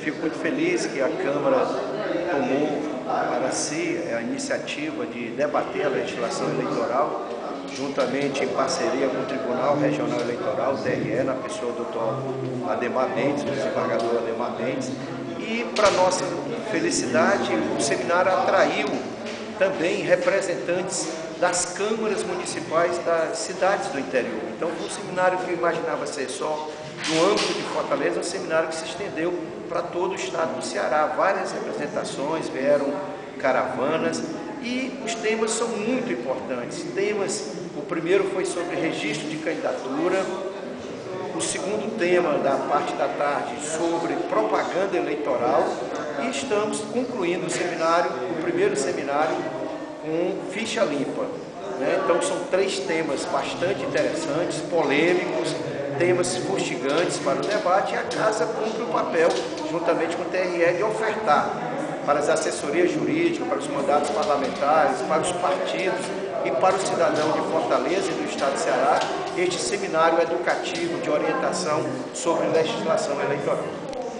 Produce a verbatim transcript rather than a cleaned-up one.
fico muito feliz que a Câmara tomou para si a iniciativa de debater a legislação eleitoral, juntamente em parceria com o Tribunal Regional Eleitoral, o T R E, na pessoa do doutor Ademar Mendes, o desembargador Ademar Mendes. E, para nossa felicidade, o seminário atraiu também representantes das câmaras municipais das cidades do interior. Então, foi um seminário que eu imaginava ser só no âmbito de Fortaleza, um seminário que se estendeu para todo o estado do Ceará. Várias representações, vieram caravanas e os temas são muito importantes. Temas, o primeiro foi sobre registro de candidatura, o segundo tema da parte da tarde sobre propaganda eleitoral e estamos concluindo o seminário, o primeiro seminário com ficha limpa, né? Então são três temas bastante interessantes, polêmicos, temas fustigantes para o debate, e a Casa cumpre o papel, juntamente com o T R E, de ofertar para as assessorias jurídicas, para os mandatos parlamentares, para os partidos e para o cidadão de Fortaleza e do estado de Ceará, este seminário educativo de orientação sobre legislação eleitoral.